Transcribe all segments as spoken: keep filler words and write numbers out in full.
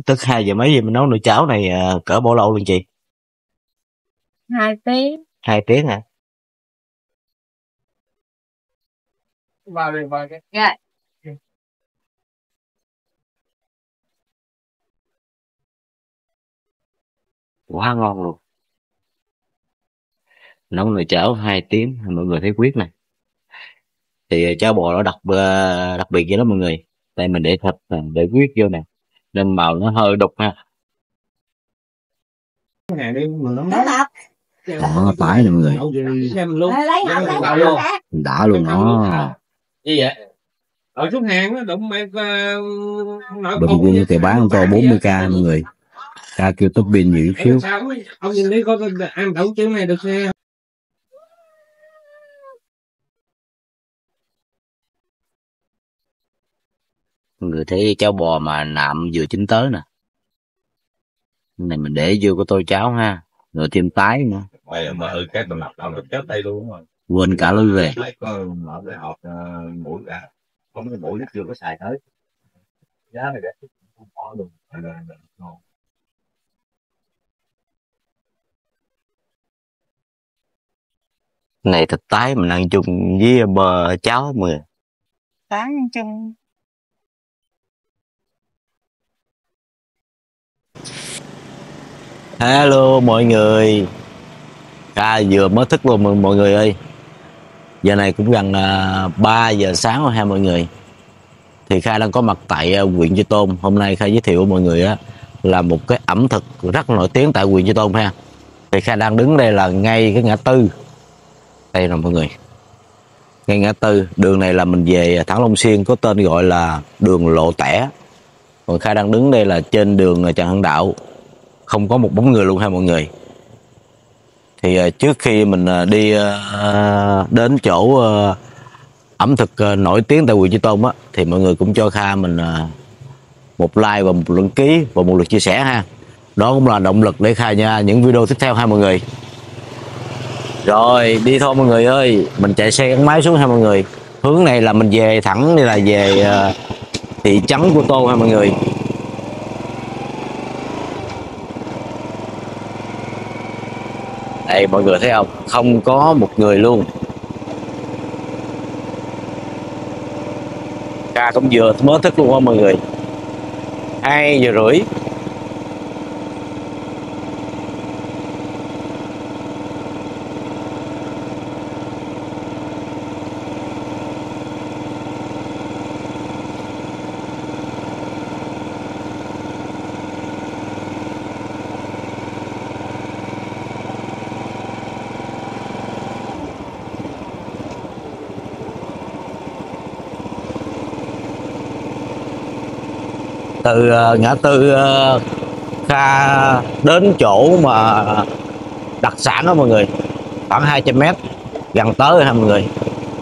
Tức hai giờ mấy giờ mình nấu nồi cháo này à, cỡ bao lâu luôn chị? Hai tiếng. Hai tiếng hả? Vào đi, vào cái. Dạ. Quá ngon luôn. Nấu nồi cháo hai tiếng, mọi người thấy quyết này. Thì cháo bò nó đặc ờ, đặc biệt vậy đó mọi người. Đây mình để thịt nè, để quyết vô nè, nên màu nó hơi đục ha. Nè đi mình nấu Đó, tái nè mọi người. xem luôn. Đã luôn đó. Gì vậy? Ở xuống hàng á, đụng mẹ nội Bình quân thì bán to bốn mươi k mọi người. Ca kêu topping nhiều xíu. Ông nhìn đi có ăn đậu chữ này được xe. Mọi người thấy cháo bò mà nạm vừa chín tới nè. Cái này mình để vô cái tô cháo ha. Rồi thêm tái nữa. Mày mà ừ cái tầm lập tầm chết đây luôn rồi. Quên cả lưới về. Có mở cái hộp mũi ra. Có mấy mũi nó chưa có xài tới. Giá này đẹp. Không có luôn. Ngon. Này thịt tái mình ăn chung với bờ cháo mọi người. Tán chung. Hello mọi người. Ca vừa mới thức luôn mọi người ơi. Giờ này cũng gần uh, ba giờ sáng rồi ha mọi người. Thì Kha đang có mặt tại uh, huyện Chi Tôn. Hôm nay Kha giới thiệu mọi người á là một cái ẩm thực rất nổi tiếng tại huyện Chi Tôn ha. Thì Kha đang đứng đây là ngay cái ngã tư. Đây nè mọi người. Ngay ngã tư, đường này là mình về Thẳng Long Xuyên, có tên gọi là đường Lộ Tẻ. Còn Kha đang đứng đây là trên đường Trần Hưng Đạo. Không có một bóng người luôn ha mọi người. Thì trước khi mình đi đến chỗ ẩm thực nổi tiếng tại huyện Chi Tôn á, thì mọi người cũng cho Kha mình một like và một lượt ký và một lượt chia sẻ ha. Đó cũng là động lực để Kha nha những video tiếp theo ha mọi người. Rồi đi thôi mọi người ơi, mình chạy xe gắn máy xuống ha mọi người. Hướng này là mình về thẳng đây là về thị trấn Cô Tô ha mọi người. Đây mọi người thấy không? Không có một người luôn. Ca cũng vừa mới thức luôn á mọi người. Hai giờ rưỡi. Từ uh, ngã tư uh, Kha đến chỗ mà đặc sản đó mọi người, khoảng hai trăm mét, gần tới rồi ha mọi người.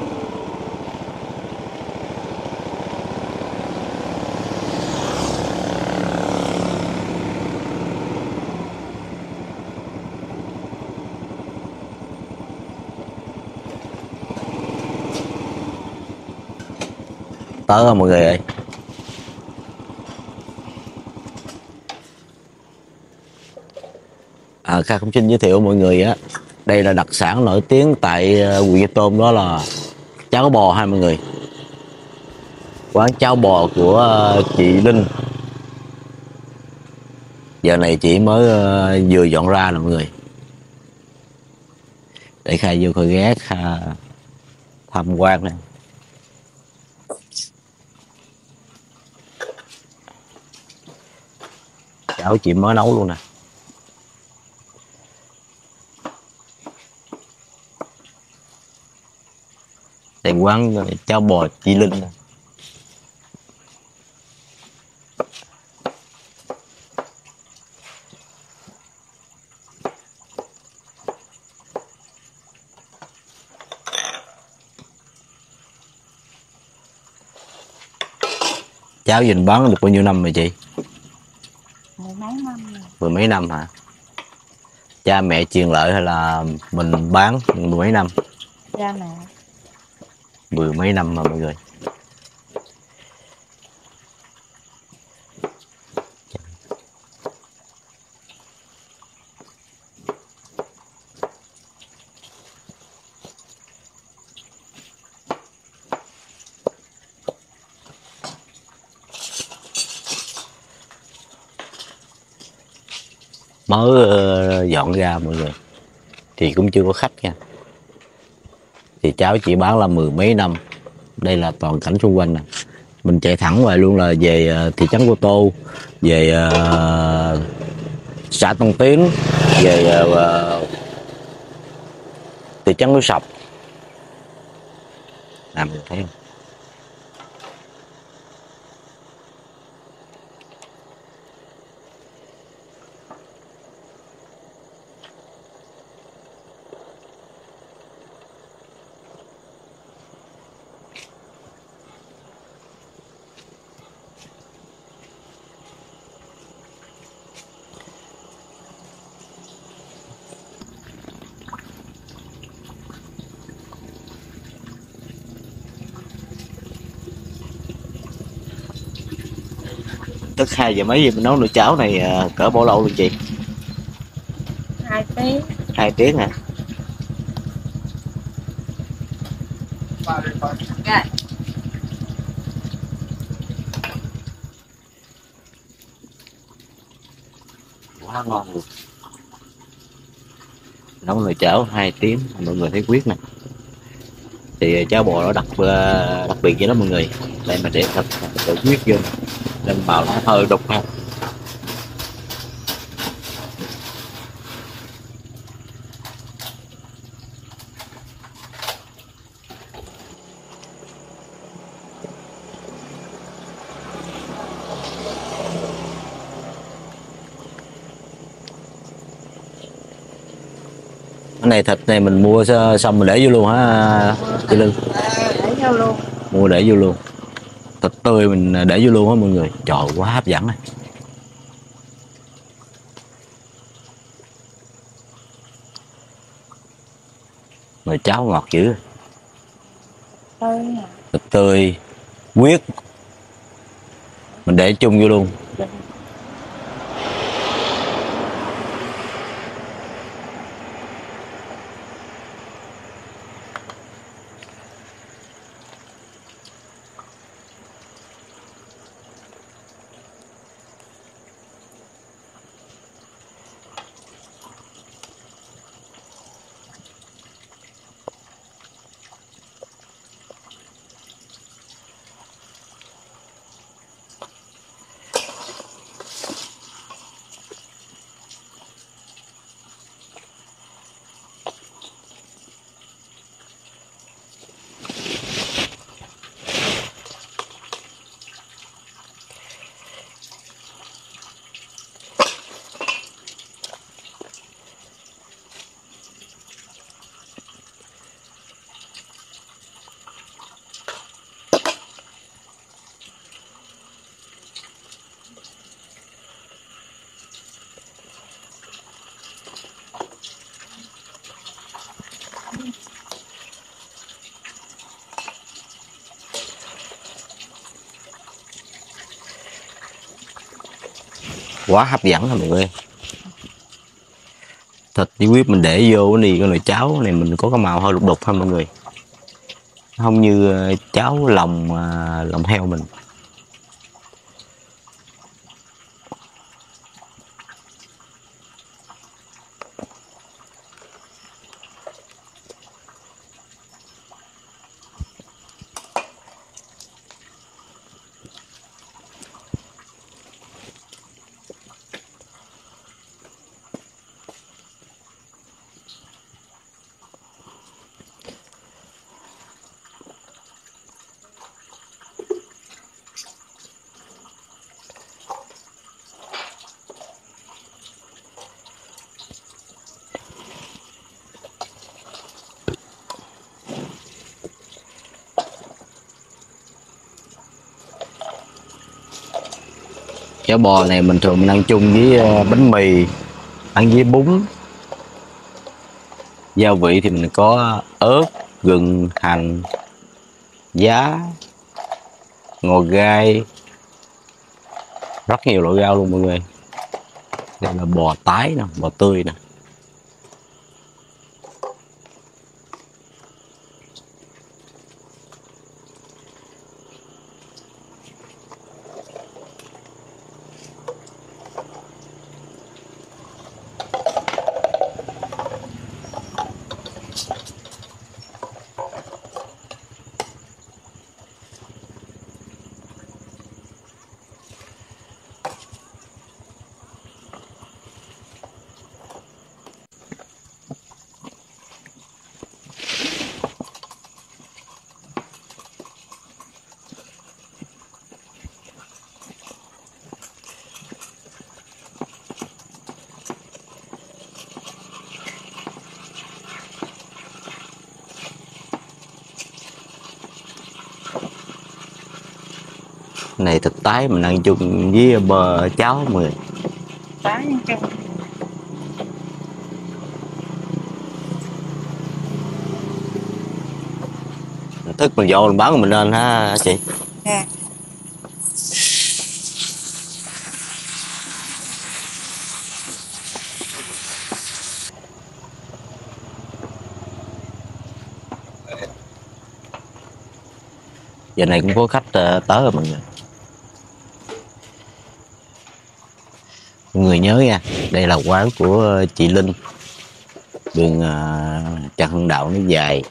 Tới rồi mọi người ơi. À, Kha cũng xin giới thiệu mọi người á, đây là đặc sản nổi tiếng tại huyện Chi Tôn, đó là cháo bò ha mọi người. Quán cháo bò của chị Linh. Giờ này chị mới uh, vừa dọn ra nè mọi người. Để Kha vô coi ghé Kha tham quan nè. Cháo chị mới nấu luôn nè. Đây quán cháo bò chị Linh nè. Cháo dình bán được bao nhiêu năm rồi chị? Mười mấy năm rồi. Mười mấy năm hả? Cha mẹ truyền lợi hay là mình bán mười mấy năm? Cha mẹ. Mười mấy năm mà mọi người. mới ờ, dọn ra mọi người, thì cũng chưa có khách nha. Thì cháu chỉ bán là mười mấy năm. Đây là toàn cảnh xung quanh nè, mình chạy thẳng ngoài luôn là về ờ, thị trấn Cô Tô, về ờ, xã Tân Tiến, về ờ, thị trấn Núi Sọc. Nè mình thấy không? Tức hai giờ mấy giờ mình nấu nồi cháo này ờ, cỡ bao lâu luôn chị? Hai tiếng. Hai tiếng hả? Dạ. Quá ngon luôn. Nấu nồi cháo hai tiếng mọi người thấy quyết nè. Thì cháo bò nó đặc ờ, đặc biệt vậy đó mọi người. Đây mà để thật để quyết vô nên bảo nó hơi đục ha. Cái này thịt này mình mua xong mình để vô luôn hả chị Lương? Để vô luôn. Mua để vô luôn. Thịt tươi mình để vô luôn á mọi người. Trời quá hấp dẫn này. Nồi cháo ngọt dữ. Tươi nè. Thịt tươi, huyết mình để chung vô luôn. Quá hấp dẫn rồi mọi người. Thịt với huyết mình để vô cái cái nồi cháo này mình có cái màu hơi lục đục ha mọi người, không như cháo lòng lòng heo mình. Cháo bò này mình thường mình ăn chung với bánh mì, ăn với bún. Gia vị thì mình có ớt, gừng, hành, giá, ngò gai, rất nhiều loại rau luôn mọi người. Đây là bò tái nè, bò tươi nè. Này thịt tái mình ăn chung với bơ cháo mọi người. Tái chung. Thức mình vô mình bán mình lên ha chị. Nè. Giờ này cũng có khách uh, tới rồi mọi người. Mọi người nhớ nha, đây là quán của chị Linh. Đường uh, Trần Hưng Đạo nó dài.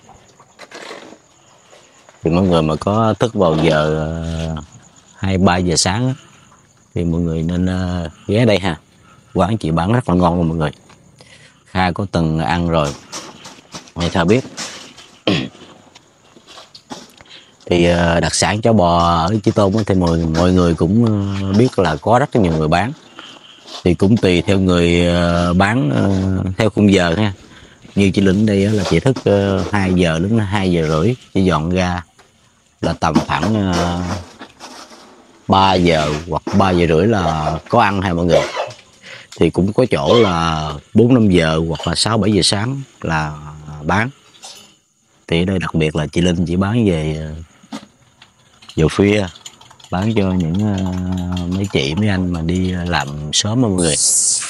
Thì mọi người mà có thức vào giờ uh, hai ba giờ sáng á, thì mọi người nên uh, ghé đây ha. Quán chị bán rất là ngon luôn mọi người. Kha có từng ăn rồi nghe Kha biết. Thì uh, đặc sản cháo bò ở Chi Tôn thì mọi, mọi người cũng uh, biết là có rất là nhiều người bán. Thì cũng tùy theo người uh, bán uh, theo khung giờ ha. Như chị Linh đây là chị thức uh, hai giờ đến hai giờ rưỡi chỉ dọn ra là tầm khoảng uh, ba giờ hoặc ba giờ rưỡi là có ăn ha mọi người. Thì cũng có chỗ là bốn năm giờ hoặc là sáu bảy giờ sáng là bán. Thì ở đây đặc biệt là chị Linh chỉ bán về giờ khuya, bán cho những uh, mấy chị mấy anh mà đi làm sớm mọi người.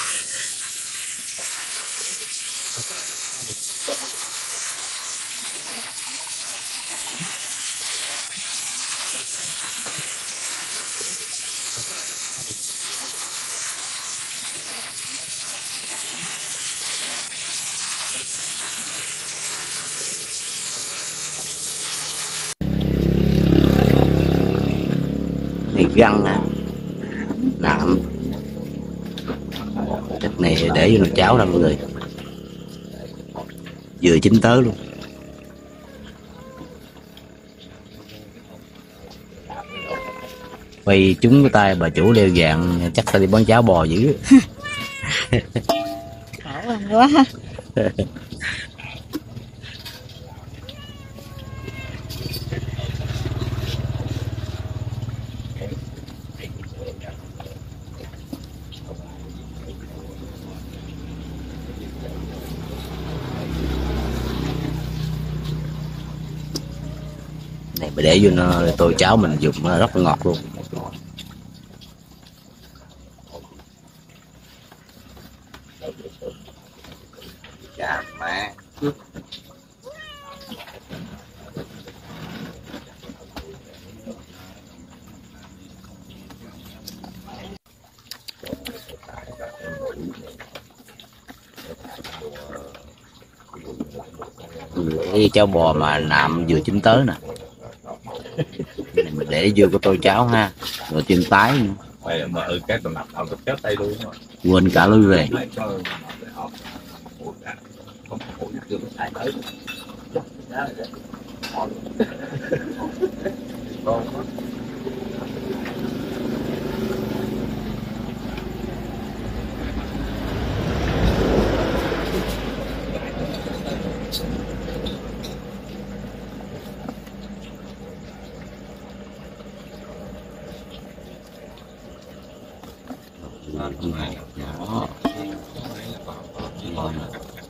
Này găng nè, nạm, thịt này để vô nồi cháo đó mọi người, vừa chín tới luôn. Quay trúng cái tay bà chủ đeo vàng chắc ta đi bán cháo bò dữ. Khổ ăn quá. Này mà để vô nó tô cháo mình dùng nó rất là ngọt luôn. Chà mẹ. Cái cháo bò mà nạm vừa chín tới nè. Này mình để vô cái tô cháo ha, rồi chim tái nữa. Mày mà ừ cái tầm nào tập chết tay luôn rồi. Quên cả lưới về. Nhỏ. Ngon.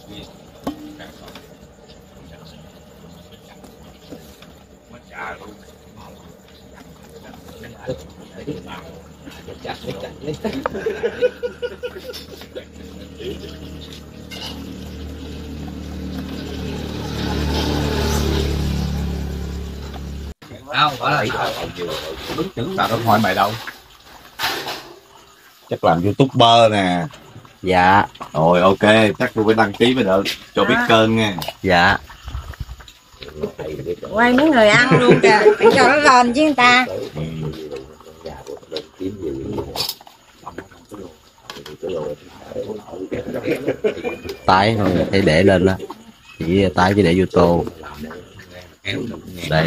Không, phải là tao đâu hỏi mày đâu. Chắc làm youtuber nè. Dạ. Rồi ok, chắc tôi phải đăng ký mới được, cho biết kênh nha. Dạ. Quay mấy người ăn luôn kìa, cho nó lên chứ người ta. Tái thôi thấy để lên đó, chỉ tái chỉ để vô tô. Đây.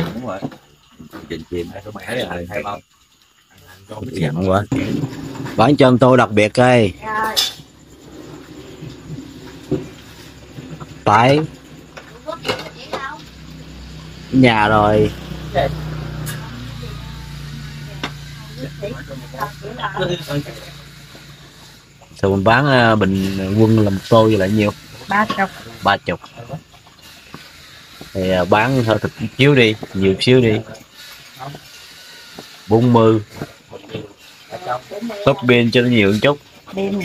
Dặn quá. Bán cho tô đặc biệt đây. Tái. Nhà rồi. Sao mình bán à, bình quân là một tô vậy là nhiêu? Ba chục. Ba chục. Thì à, bán hơi thật chiếu đi, nhiều xíu đi. Bốn mươi. Top pin cho nó nhiều một chút. Pin.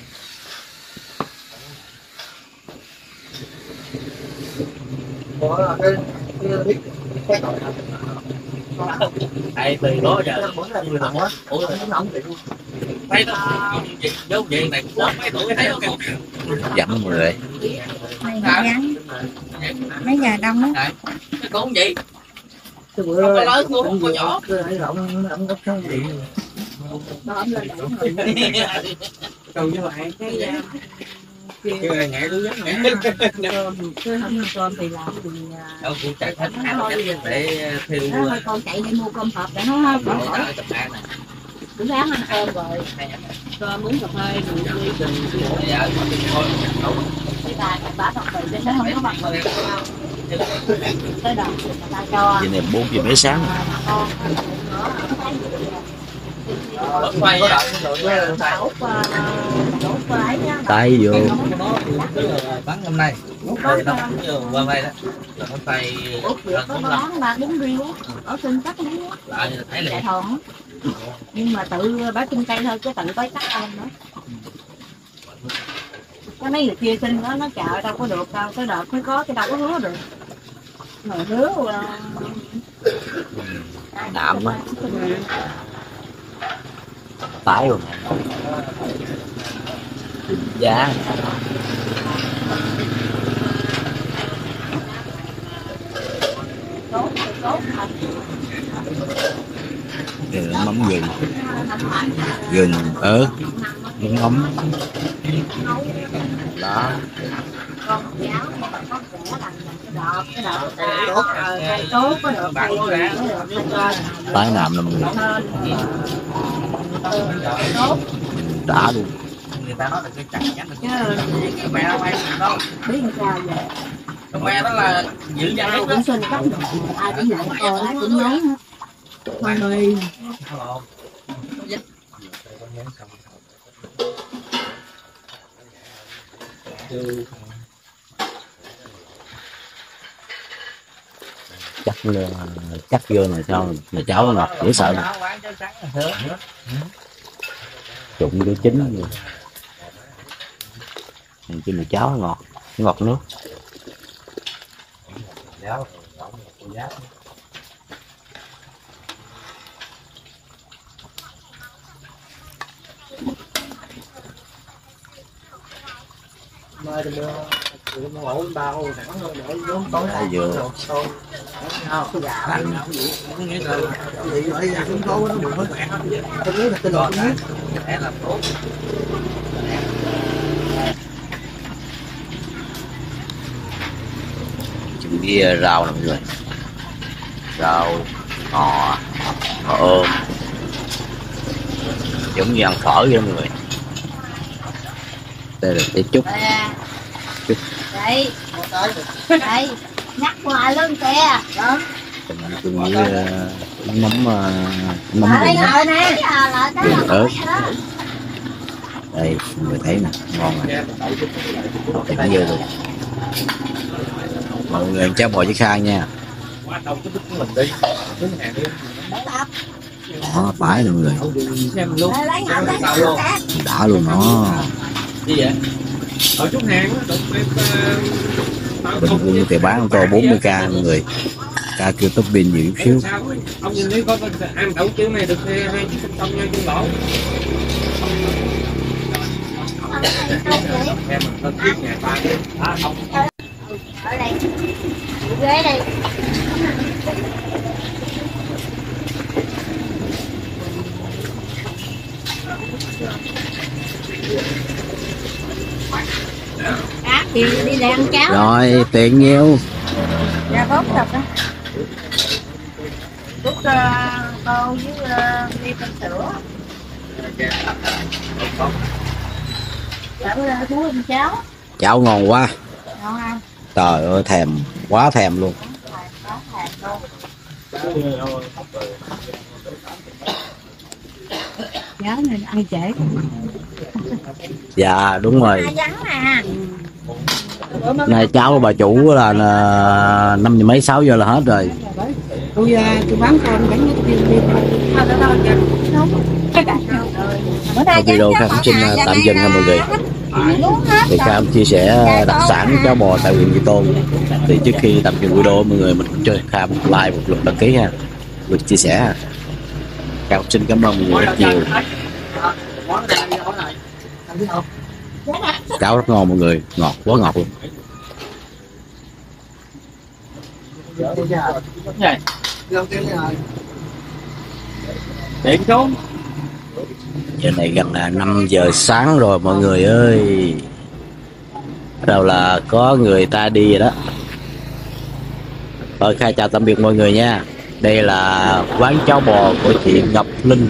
Đây từ đó giờ ủa thấy nó dấu chuyện này cũng mấy tuổi thấy nó kêu Dẫn mọi người. Này gắn. Mấy nhà đông á. cái cũng vậy không có lớn luôn không có nhỏ câu như vậy cái nhẹ tôi giống nhẹ Cứ không ăn cơm thì làm thì đâu cũng chạy hết để theo thôi con chạy đi mua cơm hộp để nó bỏ khỏi. này Bữa sáng ăn cơm rồi. Cơm uống cà phê rồi đi từng thì bà bà thật tự trên đó không có bằng người tới đầu người ta cho Vậy này bốn giờ mấy sáng. con quay Tay vô. bán hôm nay nó cũng qua đây đó là nó tay có bán ba bốn riêu ở trên cắt miếng thấy là thòn nhưng mà tự bán trên cây thôi chứ tự tới cắt ăn nữa. Cái mấy người kia xin nó nó chợ đâu có được đâu, cái đợt mới có cái đâu có hứa được. Mà hứa là Đạm á. Tái rồi. Giá. tốt tốt thật. Đây là mắm gừng. Gừng, ớt, nước mắm. Đó. Con giáo mà có trẻ làm cái đọt cái đọt tốt cây tốt có được cây gì có được cây Tái nạm là mình tốt đã luôn. người ta nói là cái chặt nhánh chứ cái mẹ nó đó biết làm sao vậy. cái mẹ đó là giữ giá Ai đó cũng xin cấp ai cũng nhận cô ai cũng nhớ hết. Con ơi Chắc chắc vô này sao mà cháu ngọt dễ sợ nè. Trụng vô chín rồi. Này chứ mà cháo ngọt ngọt nước. Ai vừa chuẩn bị rau nè mọi người, rau ngò ngò ôm giống như ăn phở vậy mọi người. Đây là cái chút chút đây đây nhắc ngoài lưng kìa đó cùng với uh, mắm uh, mắm lại gừng ngồi nè lại cái gừng ớt. Đây mọi người thấy nè, ngon này, thì nó vô luôn. Mọi người cháo bò với Khang nha. Đó, tái nè mọi người, lấy ngồi cái đã luôn nó. ở chút hàng Bình quân thì bán tô bốn mươi k mọi người, ca kêu top pin nhiều chút xíu. ông nhìn thấy có ăn đậu kiểu này được hai chiếc xong nha chung lỗ em mình biết nhà ta ở đây ghế đây á thì đi lại ăn cháo Rồi tiền nhiêu? ra bốc thật á bút uh, tô với uh, đi phân sữa chảo ra bú ăn cháo Cháo ngon quá, ngon không trời ơi thèm quá thèm luôn. có thèm luôn Cháu này ăn trễ. Dạ đúng rồi. Ai vắng à. Này cháu của bà chủ là, là năm giờ mấy sáu giờ là hết rồi. Tôi tôi bán con bánh nước tiêu đi. Ở video Kha cũng xin tạm dừng nha mọi người. Thì Kha cũng chia sẻ đặc sản cháo bò tại huyện Tri Tôn. Thì trước khi tạm dừng video mọi người mình cũng cho Kha một like, một lượt đăng ký ha, lượt chia sẻ ha. Kha cũng xin cảm ơn mọi người rất nhiều. Cháo rất ngon mọi người, ngọt quá ngọt luôn. Điện xuống. Giờ này gần là năm giờ sáng rồi mọi người ơi. Bắt đầu là có người ta đi rồi đó. Rồi Kha chào tạm biệt mọi người nha. Đây là quán cháo bò của chị Ngọc Linh.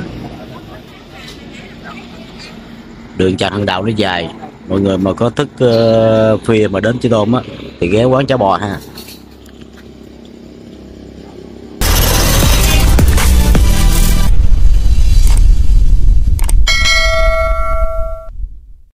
Đường Trần Hưng Đạo nó dài. Mọi người mà có thức uh, khuya mà đến Tri Tôn á thì ghé quán cháo bò ha.